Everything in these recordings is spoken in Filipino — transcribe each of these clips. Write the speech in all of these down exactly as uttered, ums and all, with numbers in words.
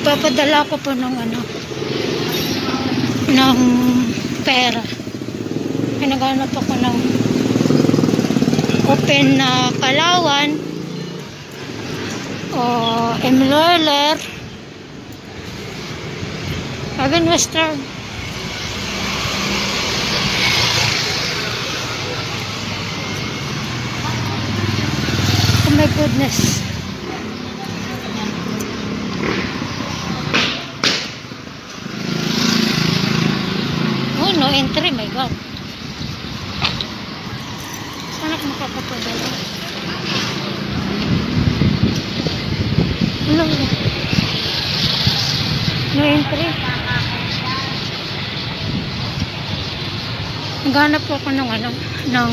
Nagpapadala ko po ng ano, ng pera. Naghanap ako ng open na Palawan o M-Roller Haven Western. Oh my goodness. Oh, no entry, my God. Saan ako makapapadala? Ano? No entry. Naghanap po ako ng ano, ng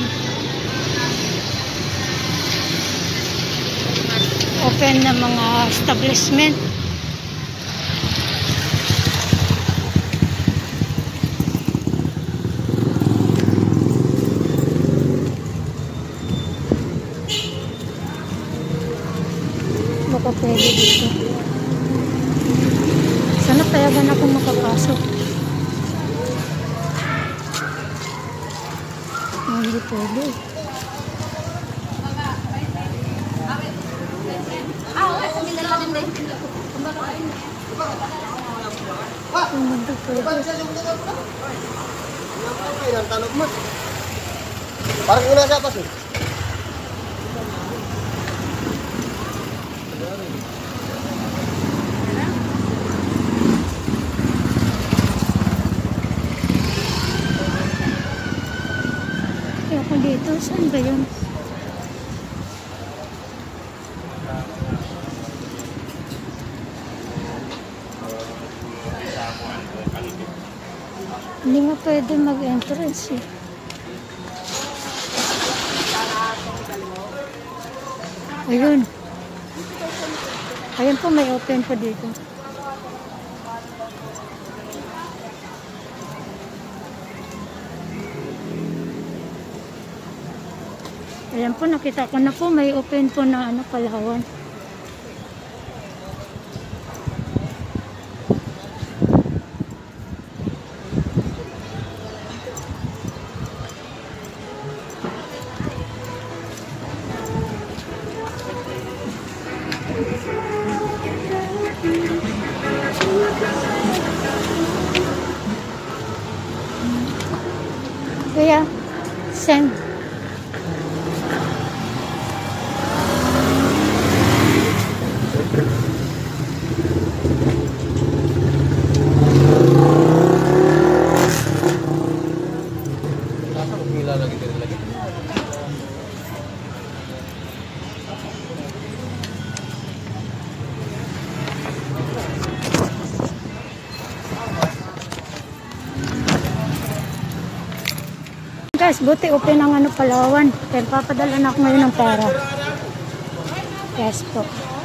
open na mga establishment. Baka pwede dito. Sana payagan ako makapasok. Oh, hindi pwede. Hindi pwede. Parang una siya sih. Kaya ako dito, saan ba yun? Hindi nga pwede mag-entrance eh. Ayun. Ayun po, may open pa dito. Ayan po, nakita ko na po, may open po na ano, Palawan. Kaya, send. Guys, buti open ang ano, Palawan. Kaya papadala na ako ngayon ng pera. Yes po.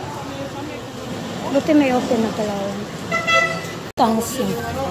Buti may open na Palawan. Tansing.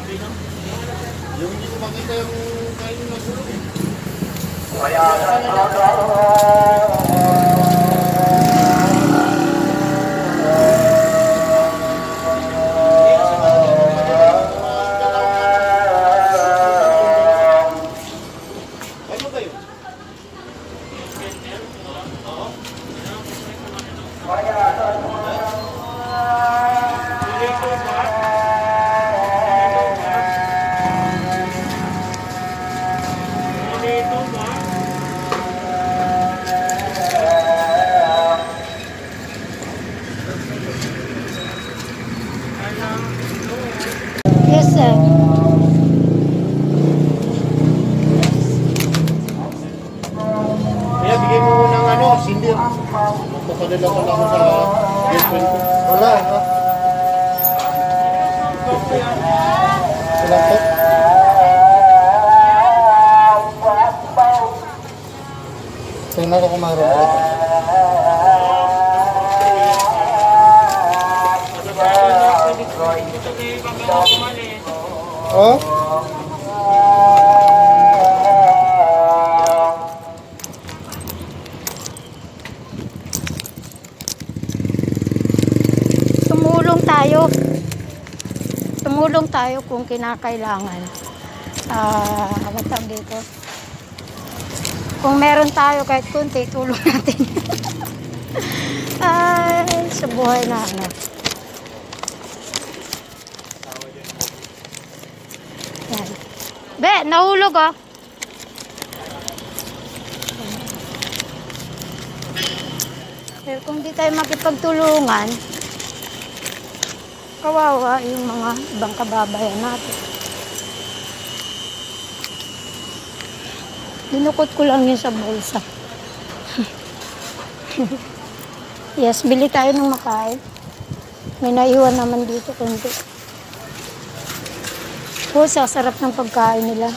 Yes, sir. Kaya bigay mo ng ano, sindir. Magpapadala ko lang sa girlfriend ko. Wala, ha? Wala po. Sa'yo na ako kumaroon. Oh? Tumulong tayo. tumulong tayo kung kinakailangan. Ah, ano tawag dito? Kung meron tayo kahit kunti, tulong natin. Ay, sa buhay na ano. Yan. Be, nahulog ah. Pero kung di tayo makipagtulungan, kawawa yung mga ibang kababayan natin. Dinukot ko lang yun sa bulsa. Yes, bili tayo ng makain. May naiwan naman dito kunti. Oh, sasarap ng pagkain nila.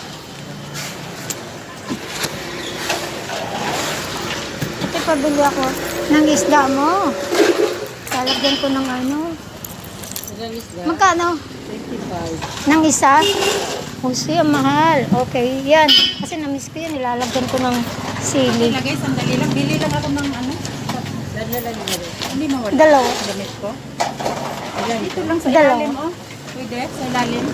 Ate, pabili ako ng isda mo. Lalagyan ko ng ano. Magkano? twenty-five. Ng isa? O siya, mahal. Okay, yan. Kasi na-miss ko yan. Ilalagyan ko ng sili. Lagay, sandali lang. Bili lang ako ng ano. Dadala lang nila. Hindi mawala. Dalawa. Gamit ko. Ayan, ito lang sa Dalawa. ilalim, oh. Pwede, sa ilalim.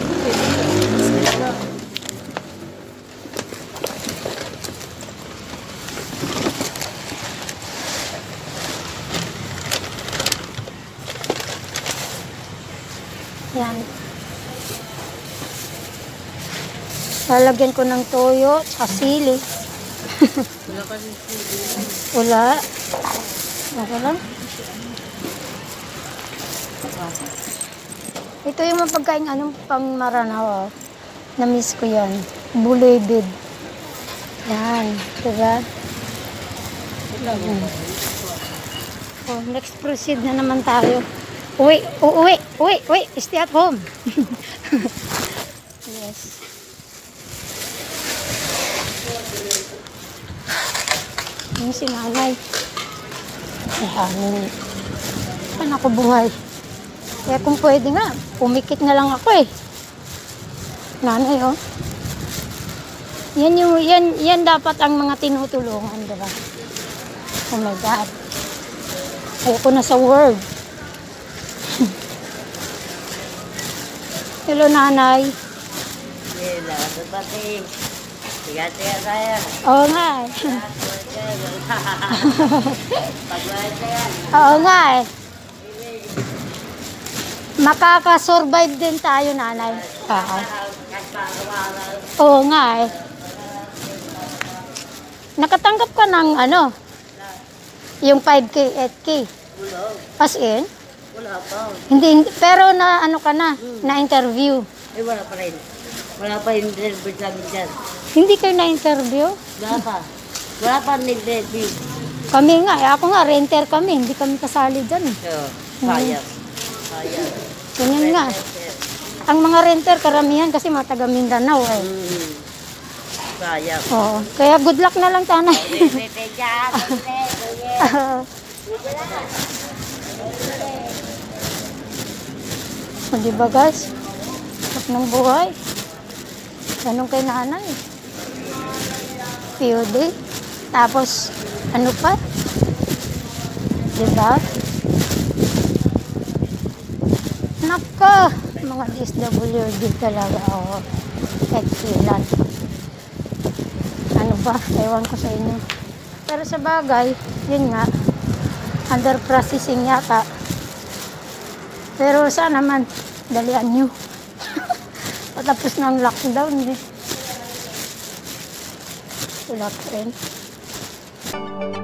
Yan. Lalagyan ko ng toyo at sili. Wala pa rin sili. Wala. Okay lang. Ito yung mga pagkain anong pang Maranao. Oh. Na-miss ko yan. Bulebid. Yan. Diba? Hmm. Oh, next proceed na naman tayo. Uwi, uuwi, uwi, uwi. Stay at home. Yes. Yung si nanay. Ayan. Saan ako buhay? Kaya kung pwede nga, pumikit na lang ako eh. Nanay, oh. Yan yung, yan, yan dapat ang mga tinutulungan, diba? Oh my God. Ayoko na sa world. Hello, nanay. Wala, pati. Tiga-tiga saya. Oo nga eh. Pagwala yan. Oo nga eh. Makakasurvive din tayo, nanay. Oo. Oo nga eh. Nakatanggap ka ng ano? Yung five K, eight K. Wala. As in? Wala pa. Hindi, pero na ano ka na? Na-interview. Eh, wala pa rin. Wala pa yung interview namin dyan. Hindi kayo na-interview? Wala pa. Wala pa nag-interview. Kami nga, eh, ako nga, renter kami. Hindi kami kasali dyan eh. So, sayang. Sayang. Ganyan nga. Ang mga renter, karamihan kasi mga taga Mindanao eh. Hmm. Sayang. Oo. Kaya good luck na lang, tanay. Bebe dyan. O, diba guys? Sarap ng buhay. Ganun kay nanay. P O D. Tapos, ano pa? Diba? Nako! Mga D S W D talaga. O, excellent. Ano ba? Ewan ko sa inyo. Pero sa bagay, yun nga, under processing yata. Pero sana naman, dalian nyo. Patapos na ang lockdown eh. Wala pa rin.